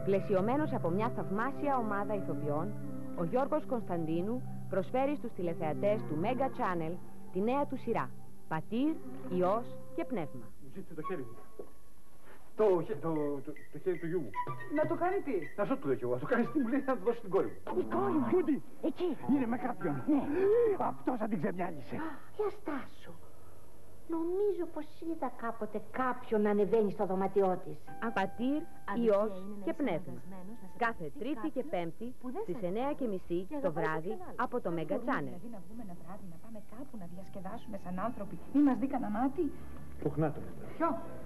Πλαισιωμένος από μια θαυμάσια ομάδα ηθοποιών, ο Γιώργος Κωνσταντίνου προσφέρει στους τηλεθεατές του Mega Channel τη νέα του σειρά Πατήρ, Υιός και Πνεύμα. Μου ζήτησε το χέρι μου. Το χέρι του γιού μου. Να το κάνει τι? Να σου το λέω κι εγώ. Να το κάνεις τι μου λέει, να το δώσει την κόρη μου. Η κόρη μου. Πούντι. Εκεί. Είναι με κάποιον. Ναι. Αυτός θα την ξεμιάλισε. Για στάσου. Νομίζω πως είδα κάποτε κάποιον να ανεβαίνει στο δωμάτιό της. Πατήρ, Υιός και Πνεύμα. Κάθε Τρίτη και Πέμπτη στις 9:30 το βράδυ από το Mega Channel. Δηλαδή να βγούμε ένα βράδυ, να πάμε κάπου να διασκεδάσουμε σαν άνθρωποι. Μη μας δει κανένα μάτι. Ποχνά το μετά. Ποιο?